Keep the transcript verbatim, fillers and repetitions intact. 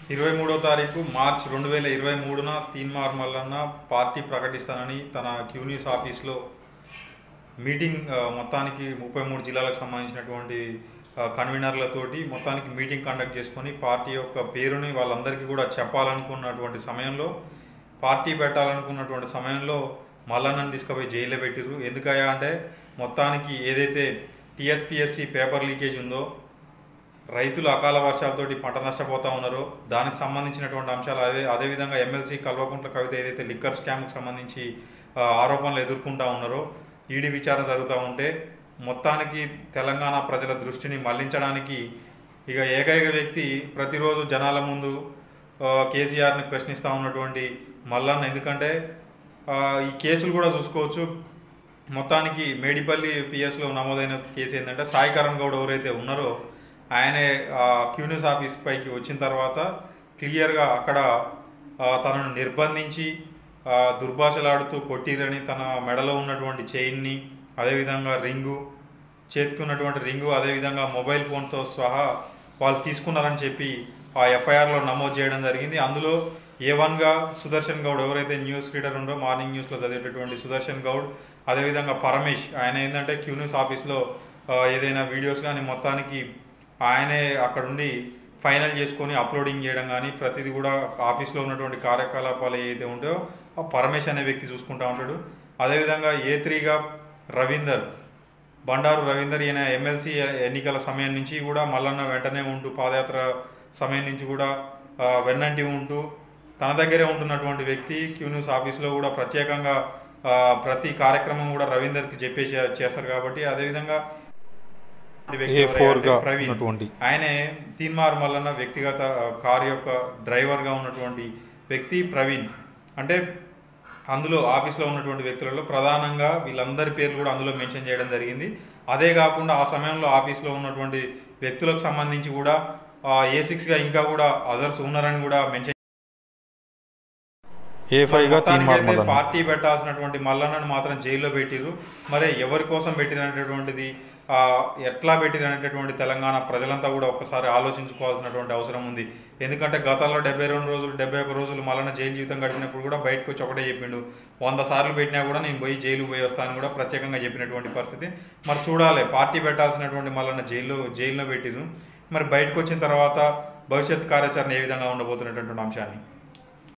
ఇరవై మూడో తారీఖు మార్చ్ రెండు వేల ఇరవై మూడున తీన్మార్ మల్లన్న పార్టీ ప్రకటిస్తానని తన క్యూ న్యూస్ ఆఫీస్లో మీటింగ్ మొత్తానికి ముప్పై మూడు జిల్లాలకు సంబంధించినటువంటి కన్వీనర్లతోటి మొత్తానికి మీటింగ్ కండక్ట్ చేసుకొని పార్టీ యొక్క పేరుని వాళ్ళందరికీ కూడా చెప్పాలనుకున్నటువంటి సమయంలో పార్టీ పెట్టాలనుకున్నటువంటి సమయంలో మల్లన్నని తీసుకుపోయి జైల్లో పెట్టిర్రు. ఎందుకయ్యా అంటే మొత్తానికి ఏదైతే టీఎస్పీఎస్సీ పేపర్ లీకేజ్ ఉందో, రైతులు అకాల వర్షాలతోటి పంట నష్టపోతూ ఉన్నారో దానికి సంబంధించినటువంటి అంశాలు, అదే అదేవిధంగా ఎమ్మెల్సీ కల్వకుంట్ల కవిత ఏదైతే లిక్కర్ స్కామ్కి సంబంధించి ఆరోపణలు ఎదుర్కొంటూ ఉన్నారో ఈడీ విచారణ జరుగుతూ ఉంటే మొత్తానికి తెలంగాణ ప్రజల దృష్టిని మళ్లించడానికి ఇక ఏకైక వ్యక్తి ప్రతిరోజు జనాల ముందు కేసీఆర్ని ప్రశ్నిస్తూ ఉన్నటువంటి మల్లన్న. ఎందుకంటే ఈ కేసులు కూడా చూసుకోవచ్చు. మొత్తానికి మేడిపల్లి పిఎస్లో నమోదైన కేసు ఏంటంటే సాయి కరణ్ గౌడ్ ఎవరైతే ఉన్నారో ఆయనే క్యూ న్యూస్ ఆఫీస్ పైకి వచ్చిన తర్వాత క్లియర్గా అక్కడ తనను నిర్బంధించి దుర్భాషలాడుతూ కొట్టిరని, తన మెడలో ఉన్నటువంటి చైన్ని, అదేవిధంగా రింగు, చేతుకున్నటువంటి రింగు, అదేవిధంగా మొబైల్ ఫోన్తో సహా వాళ్ళు తీసుకున్నారని చెప్పి ఆ ఎఫ్ఐఆర్లో నమోదు చేయడం జరిగింది. అందులో ఏ వన్గా సుదర్శన్ గౌడ్ ఎవరైతే న్యూస్ రీడర్ ఉండో మార్నింగ్ న్యూస్లో చదివేటటువంటి సుదర్శన్ గౌడ్, అదేవిధంగా పరమేష్ ఆయన ఏంటంటే క్యూ న్యూస్ ఆఫీస్లో ఏదైనా వీడియోస్ కానీ మొత్తానికి ఆయనే అక్కడుండి ఫైనల్ చేసుకొని అప్లోడింగ్ చేయడం కానీ ప్రతిదీ కూడా ఆఫీస్లో ఉన్నటువంటి కార్యకలాపాలు ఏదైతే ఉంటాయో ఆ పరమేష్ అనే వ్యక్తి చూసుకుంటూ ఉంటాడు. అదేవిధంగా ఏ త్రీగా రవీందర్, బండారు రవీందర్, ఈయన ఎమ్మెల్సీ ఎన్నికల సమయం నుంచి కూడా మల్లన్న వెంటనే ఉంటూ పాదయాత్ర సమయం నుంచి కూడా వెన్నంటి ఉంటూ తన దగ్గరే ఉంటున్నటువంటి వ్యక్తి. క్యూ న్యూస్ ఆఫీస్లో కూడా ప్రత్యేకంగా ప్రతి కార్యక్రమం కూడా రవీందర్కి చెప్పేసి చేస్తారు కాబట్టి, అదేవిధంగా ప్రవీణ్ ఆయనే తీన్మార్ మల్లన్న వ్యక్తిగత కారు యొక్క డ్రైవర్గా ఉన్నటువంటి వ్యక్తి ప్రవీణ్. అంటే అందులో ఆఫీస్లో ఉన్నటువంటి వ్యక్తులలో ప్రధానంగా వీళ్ళందరి పేర్లు కూడా అందులో మెన్షన్ చేయడం జరిగింది. అదే కాకుండా ఆ సమయంలో ఆఫీస్లో ఉన్నటువంటి వ్యక్తులకు సంబంధించి కూడా ఏ సిక్స్గా ఇంకా కూడా అదర్స్ ఉన్నారని కూడా మెన్షన్. ఏ ఫైవ్గా పార్టీ పెట్టాల్సినటువంటి మల్లన్నను మాత్రం జైల్లో పెట్టిరు. మరి ఎవరి కోసం పెట్టిరనేటటువంటిది, ఎట్లా పెట్టిరు అనేటటువంటి తెలంగాణ ప్రజలంతా కూడా ఒక్కసారి ఆలోచించుకోవాల్సినటువంటి అవసరం ఉంది. ఎందుకంటే గతంలో డెబ్బై రెండు రోజులు డెబ్బై ఒక రోజులు మల్లన్న జైలు జీవితం గడిపినప్పుడు కూడా బయటకు వచ్చి ఒకటే చెప్పిండు, వంద సార్లు పెట్టినా కూడా నేను పోయి జైలు పోయి వస్తానని కూడా ప్రత్యేకంగా చెప్పినటువంటి పరిస్థితి. మరి చూడాలి, పార్టీ పెట్టాల్సినటువంటి మల్లన్న జైల్లో జైల్లో పెట్టిరు. మరి బయటకు వచ్చిన తర్వాత భవిష్యత్ కార్యాచరణ ఏ విధంగా ఉండబోతున్నటువంటి అంశాన్ని